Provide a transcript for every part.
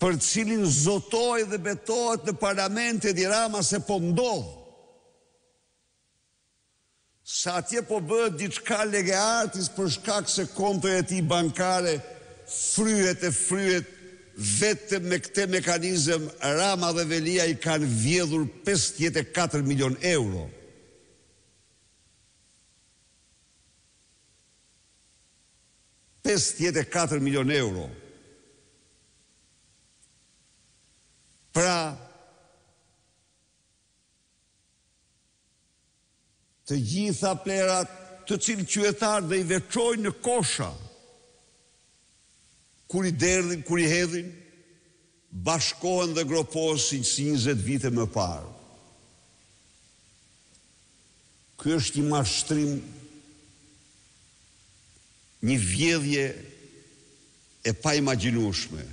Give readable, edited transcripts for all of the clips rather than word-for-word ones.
për cilin zotoj dhe betohet në parlament Edi Rama se po ndodh. Sa atje po bëhet diçka lege artis për shkak se kontoja e tij bankare fryhet vetëm me këtë mekanizëm. Rama dhe Velia i kanë vjedhur 54 milion euro. €54 milion. Pra, të gjitha plerat të cilë qytetarë dhe i veçojnë në kosha, kur i derdhin, kur i hedhin, bashkohen dhe groposin si 20 vite më parë. Ky është një mashtrim, një vjedhje e pa imagjinueshme.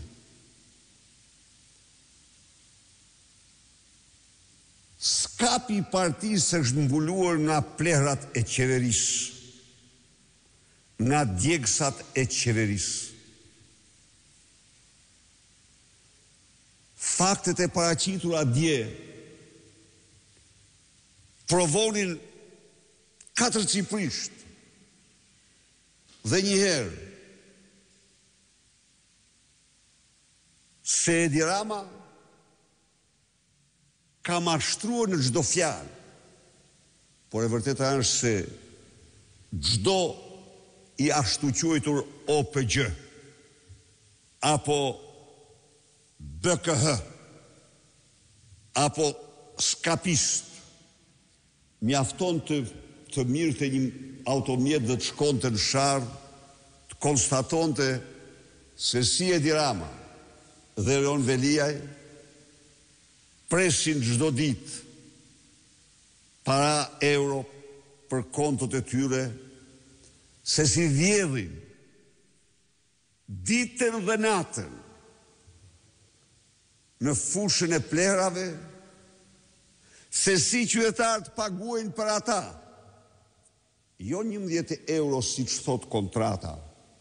Skapi i partisë është mbuluar nga plehrat e qeverisë, nga djegsat e qeverisë. Faktet e paraqitura dje provonin katërcipërisht dhe njëherë se Edi Rama ka mashtruar në çdo fjalë, por e vërteta është se çdo i ashtu quajtur OPG apo BKH apo skapist mjafton të mirë të një automjet dhe të shkonte në sharë, të konstatonte se si Edi Rama dhe Erion Veliaj presin çdo ditë para euro për kontot e tyre, se si vjedhin ditën dhe natën në fushën e plerave, se si qytetarët paguajnë për ata, jo 11 euro si që thot kontrata,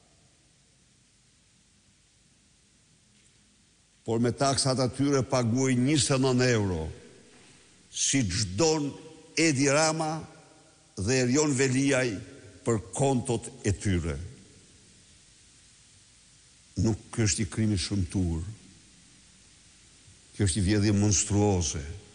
por me taksat atyre paguajnë 29 euro, si çdon Edi Rama dhe Erion Veliaj për kontot e tyre. Nuk është i krimi shëmtuar. Kjo është i vjedhje monstruoze.